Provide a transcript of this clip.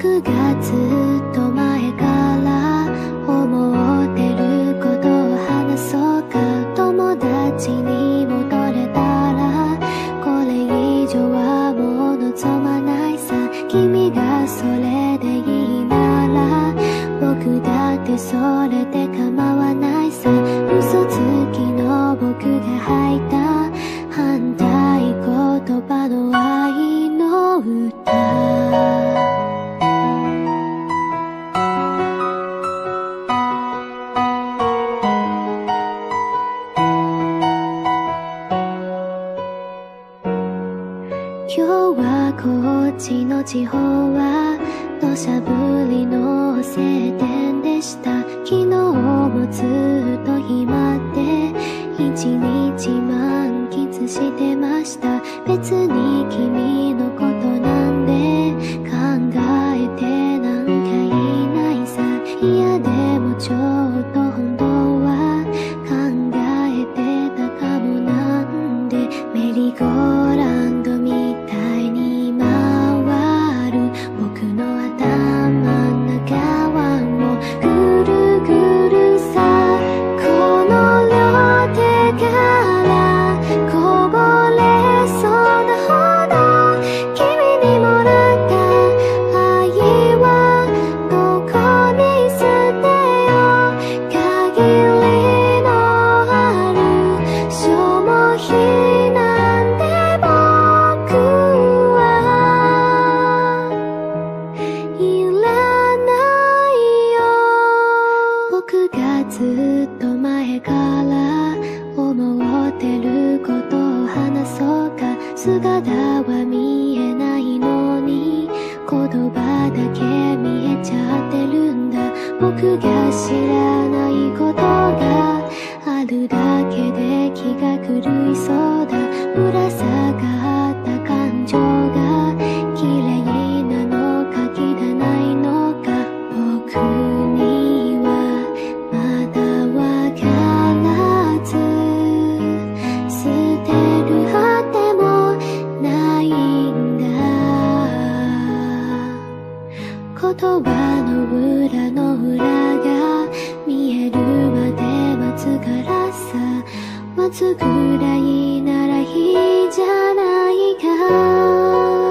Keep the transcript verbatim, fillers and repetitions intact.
僕がずっと前から思ってることを話そうか。友達に戻れたらこれ以上はもう望まないさ。君がそれでいいなら僕だってそれで構わないさ。嘘つきの僕が吐いた反対言葉の愛の歌。今日はこっちの地方は土砂降りの晴天でした。昨日もずっと暇で一日満喫してました。別に君のことなんで考えてなんかいないさ。いやでもちょっと本当は考えてたかも。なんでメリーゴーランドみたいに回る僕の頭の中をぐるぐるさ。この両手からこぼれそうなほど君にもらった愛はどこに捨てよう。限りのある消耗品なんて僕はいらないよ。僕がずっと前から思ってることを話そうか。姿は見えないのに言葉だけ見えちゃってるんだ。僕が知らないことがあるだけで気が狂いそうだ。ぶら下がった感情が綺麗なのか汚いのか僕にはまだわからず。捨てる果てもないんだ。言葉の裏の裏が見えるまで待つからさ。待つぐらいならいいじゃないか。